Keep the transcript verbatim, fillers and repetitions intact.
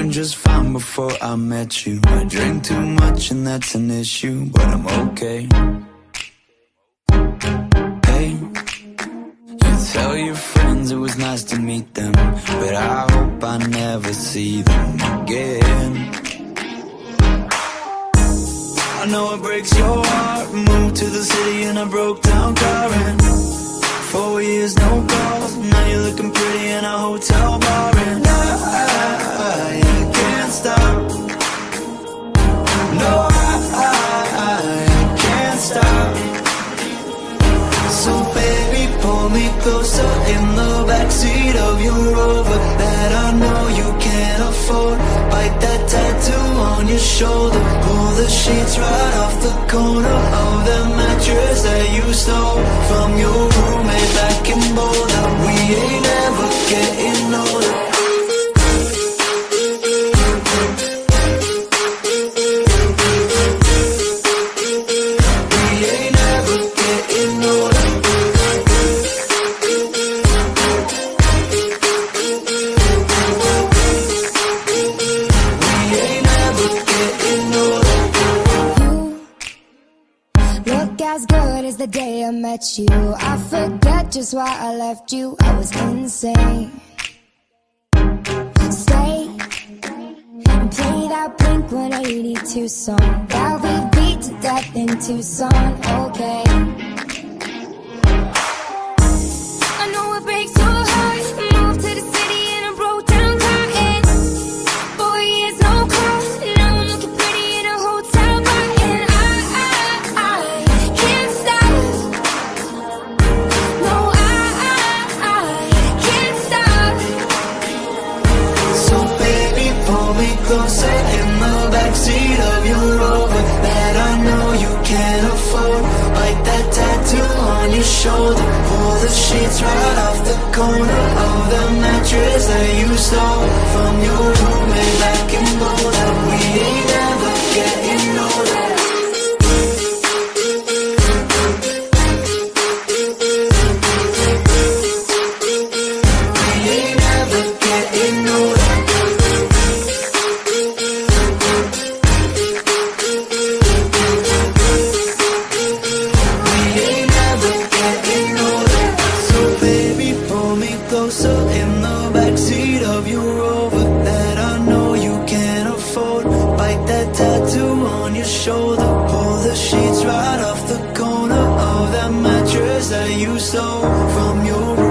doing just fine before I met you. I drink too much and that's an issue, but I'm okay. Hey, you tell your friends it was nice to meet them, but I hope I never see them again. I know it breaks your heart. Moved to the city in a broke down car, and four years no calls. Now you're looking pretty in a hotel bar, and I, I, I can't stop. No, I, I, I can't stop. So baby, pull me closer in the backseat of your Rover that I know you can't afford. Bite that tattoo on your shoulder. Pull the sheets right off the corner of the mattress that you stole from your roommate back in Boulder. We ain't ever getting older. As good as the day I met you, I forget just why I left you. I was insane. Stay and play that Blink one eighty-two song that we beat to death in Tucson. Okay, I know it breaks your heart. Moved to the city in a broke down car, and four years no call. Now I'm looking pretty in a hotel bar, and I, I, I can't stop. No, I, I, I can't stop. So baby, pull me closer in the backseat of your Rover that I know you can't afford. Bite that tattoo on your shoulder. Pull the sheets right off the corner of the mattress that you stole from your roommate back in Boulder. We ain't ever getting older. Closer in the backseat of your Rover that I know you can't afford. Bite that tattoo on your shoulder. Pull the sheets right off the corner of that mattress that you stole from your